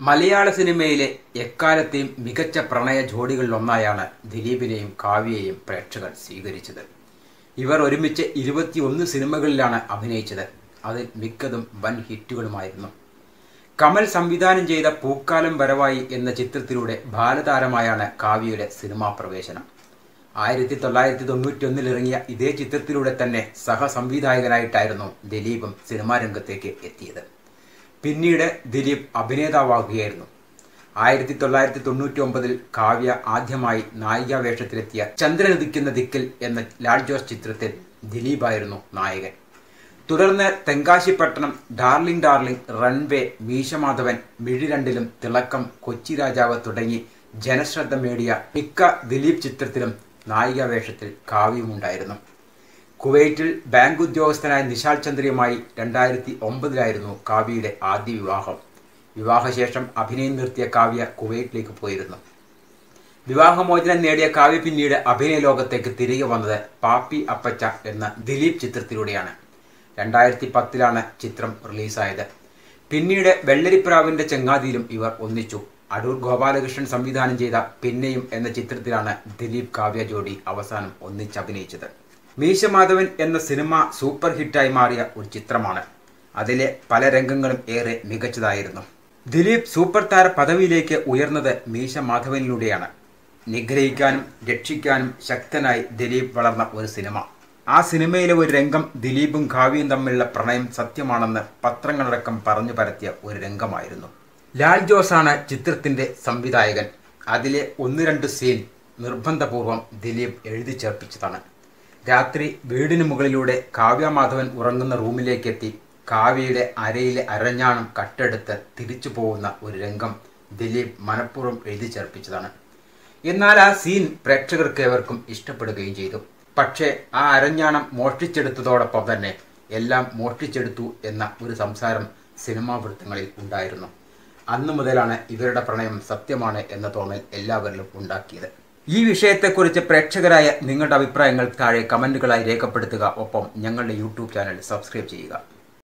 മലയാള സിനിമയിലെ എക്കാലത്തെയും മികച്ച പ്രണയ ജോഡികളിലൊന്നായാണ് ദിലീപിനെയും കാവ്യയെയും പ്രേക്ഷകർ സ്വീകരിച്ചത്. ഇവർ ഒരുമിച്ച് 21 സിനിമകളിലാണ് അഭിനയിച്ചത്. അതിൽ മിക്കതും വൻ ഹിറ്റുകളുമായിരുന്നു. കമൽ സംവിധാനം ചെയ്ത പൂക്കാലം വരവായി എന്ന ചിത്രത്തിലൂടെ ബാലതാരമായാണ് കാവ്യയുടെ സിനിമാ പ്രവേശനം. 1991 ഇറങ്ങിയ ഇതേ ചിത്രത്തിലൂടെ തന്നെ സഹസംവിധായകനായിട്ടായിരുന്നു ദിലീപും സിനിമാ രംഗത്തേക്ക് എത്തിയത്. പിന്നീട് ദിലീപ് അഭിനേതാവാകുകയായിരുന്നു. 1999 കാവ്യ ആദ്യമായി നായികാവേഷത്തിലെത്തിയ ചന്ദ്രനുദിക്കുന്ന ദിക്കിൽ എന്ന ലാൽ ജോസ് ചിത്രത്തിൽ ദിലീപായിരുന്നു നായകൻ. തുടർന്ന് Thenkasipattanam, darling darling, runway, Meesa Madhavan, Mizhi Randilum, തിളക്കം, കൊച്ചി രാജാവ് തുടങ്ങി ജനശ്രദ്ധ നേടിയ മിക്ക ദിലീപ് ചിത്രത്തിലും നായികാവേഷത്തിൽ കാവ്യമുണ്ടായിരുന്നു. കുവൈറ്റിൽ ബാങ്ക് ഉദ്യോഗസ്ഥനായ നിശാൽ ചന്ദ്രയുമായി 2009 കാവ്യയുടെ ആദ്യ വിവാഹം. വിവാഹശേഷം അഭിനയം നിർത്തിയ കാവ്യ കുവൈറ്റിലേക്ക് പോയിരുന്നു. വിവാഹമോചനം നേടിയ കാവ്യ പിന്നീട് അഭിനയ ലോകത്തേക്ക് തിരികെ വന്നത് പാപ്പി അപ്പച്ച എന്ന ദിലീപ് ചിത്രത്തിലൂടെയാണ്. 2010 ചിത്രം റിലീസായത്. പിന്നീട് വെള്ളരിപ്രാവിന്റെ ചങ്ങാതിയിലും ഇവർ ഒന്നിച്ചു. അടൂർ ഗോപാലകൃഷ്ണൻ സംവിധാനം ചെയ്ത പിന്നെയും എന്ന ചിത്രത്തിലാണ് ദിലീപ് കാവ്യ ജോഡി അവസാനം ഒന്നിച്ചഭിനയിച്ചത്. മീശമാധവൻ എന്ന സിനിമ സൂപ്പർ ഹിറ്റായി മാറിയ ഒരു ചിത്രമാണ്. അതിലെ പല രംഗങ്ങളും ഏറെ മികച്ചതായിരുന്നു. ദിലീപ് സൂപ്പർ താര പദവിയിലേക്ക് ഉയർന്നത് മീശമാധവനിലൂടെയാണ്. നിഗ്രഹിക്കാനും രക്ഷിക്കാനും ശക്തനായി ദിലീപ് വളർന്ന ഒരു സിനിമ. ആ സിനിമയിലെ ഒരു രംഗം ദിലീപും കാവ്യയും തമ്മിലുള്ള പ്രണയം സത്യമാണെന്ന് പത്രങ്ങളടക്കം പറഞ്ഞു പരത്തിയ ഒരു രംഗമായിരുന്നു. ലാൽ ജോസാണ് ചിത്രത്തിന്റെ സംവിധായകൻ. അതിലെ 1-2 സീൻ നിർബന്ധപൂർവം ദിലീപ് എഴുതി ചേർപ്പിച്ചതാണ്. രാത്രി വീടിന് മുകളിലൂടെ കാവ്യമാധവൻ ഉറങ്ങുന്ന റൂമിലേക്കെത്തി കാവ്യയുടെ അരയിലെ അരഞ്ഞാണം കട്ടെടുത്ത് തിരിച്ചു പോകുന്ന ഒരു രംഗം ദിലീപ് മനഃപൂർവ്വം എഴുതി ചേർപ്പിച്ചതാണ്. എന്നാൽ ആ സീൻ പ്രേക്ഷകർക്ക് ഏവർക്കും ഇഷ്ടപ്പെടുകയും ചെയ്തു. പക്ഷേ ആ അരഞ്ഞാണം മോഷ്ടിച്ചെടുത്തതോടൊപ്പം തന്നെ എല്ലാം മോഷ്ടിച്ചെടുത്തു എന്ന ഒരു സംസാരം സിനിമാ വൃത്തങ്ങളിൽ ഉണ്ടായിരുന്നു. അന്നു മുതലാണ് ഇവരുടെ പ്രണയം സത്യമാണ് എന്ന തോന്നൽ എല്ലാവരിലും ഉണ്ടാക്കിയത്. ഈ വിഷയത്തെക്കുറിച്ച് പ്രേക്ഷകരായ നിങ്ങളുടെ അഭിപ്രായങ്ങൾ താഴെ കമന്റുകളായി രേഖപ്പെടുത്തുക. ഒപ്പം ഞങ്ങളുടെ യൂട്യൂബ് ചാനൽ സബ്സ്ക്രൈബ് ചെയ്യുക.